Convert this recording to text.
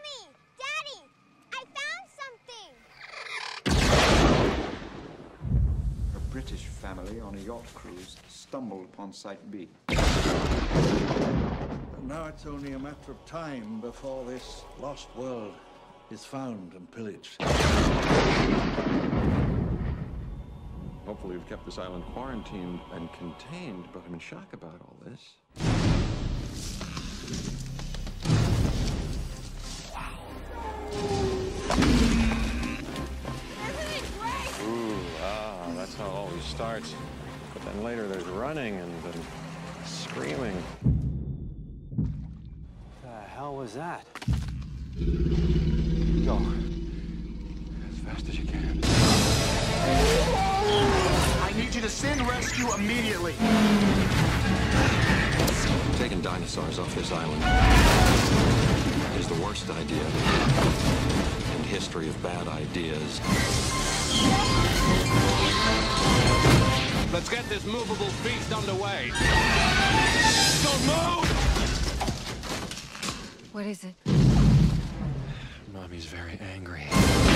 Mommy! Daddy! I found something! A British family on a yacht cruise stumbled upon Site B. And now it's only a matter of time before this lost world is found and pillaged. Hopefully we've kept this island quarantined and contained, but I'm in shock about all this. That's how it always starts. But then later there's running and then screaming. The hell was that? Go. As fast as you can. I need you to send rescue immediately. Taking dinosaurs off this island is the worst idea in history of bad ideas. Let's get this movable feast underway. Don't move! What is it? Mommy's very angry.